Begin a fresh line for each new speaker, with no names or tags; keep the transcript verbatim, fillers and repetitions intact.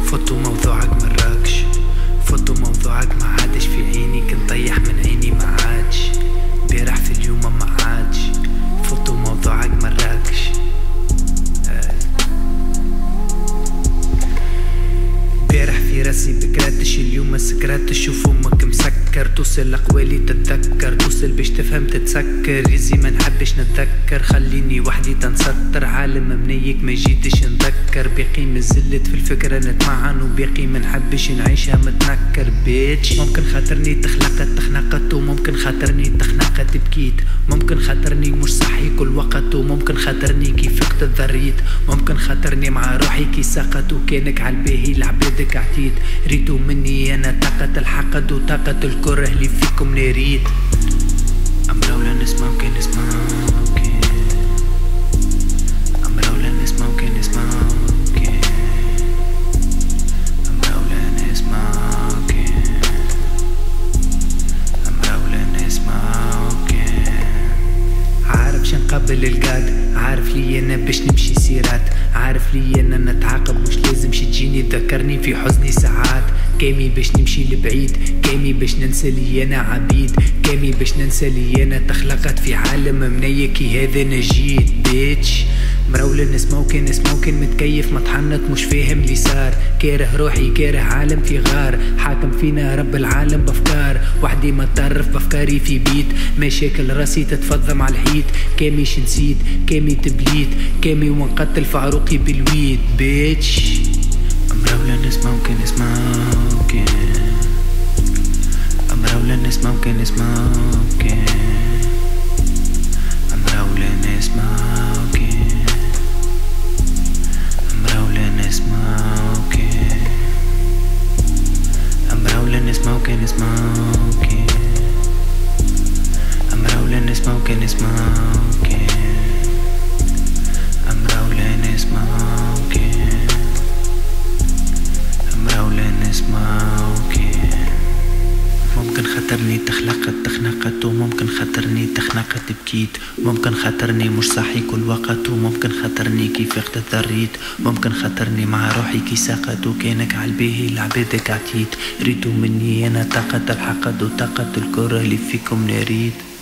فوتو موضوعك مراكش، فوتو موضوعك ما عادش في عيني، كنت طيح من عيني ما عادش، بيرح في اليوم ما عادش، فوتو موضوعك مراكش. بيرح في راسي بكراتش، اليوم ما سكراتش، شوف امك مسكر، توصل اقوالي تتذكر، توصل باش تفهم تتسكر، يزي ما نحبش نتذكر، خليني وحدي تنسطر، عالم منيك ما جيتش نذكر، باقي مزلت في الفكرة نتمعن، وباقي ما نحبش نعيشها متنكر بيتش. ممكن خاطرني تخلقت تخنقت، وممكن خاطرني تخنقت بكيت، ممكن خاطرني مش صحي كل وقت، وممكن خاطرني كي فقت الذريت، ممكن خاطرني مع روحي كي سقط، وكانك عالباهي لعبادك عتيت، ريتو مني انا طاقة الحقد وطاقة الكره اللي فيكم نريد. أمراولا نسمع ممكن نسمع ممكن، أمراولا نسمع ممكن نسمع ممكن، أمراولا نسمع ممكن، أمراولا نسمع ممكن. عارف شنقبل القاد، عارف لي انا باش نمشي سيرات، عارف لي انا نتعاقب، مش لازم شي تجيني تذكرني في حزني ساعات، كامي باش نمشي لبعيد، كامي باش ننسى لي انا عبيد، كامي باش ننسى لي انا تخلقت في عالم منيكي هذا انا جيت بيتش. مراولة نسمع وكان نسمع وكان متكيف متحنط، مش فاهم لي صار، كاره روحي كاره عالم في غار، حاكم فينا رب العالم بافكار، وحدي ما تعرف بافكاري في بيت، مشاكل راسي تتفضم على الحيط، كاميش نسيت كامي تبليت، كامي ونقتل فعروقي بالويد بيتش. مراولة نسمع وكان نسمع وكان، مراولة نسمع وكان نسمع وكان، مراولة نسمع وكان، مراولة نسمع وكان، مراولة نسمع وكان نسمع وكان، مراولة نسمع وكان نسمع وكان، مراولة نسمع وكان، مراولة نسمع وكان. ممكن خاطرني تخلقت تخنقت، وممكن خاطرني تخنقت بكيت، ممكن خاطرني مش صحي كل وقت، وممكن خاطرني كي فقت الذريت، ممكن خاطرني مع روحي كي ساقط، وكانك عالباهي لعبادك عتيت، ريتو مني انا طاقة الحقد وطاقة الكره اللي فيكم نريد.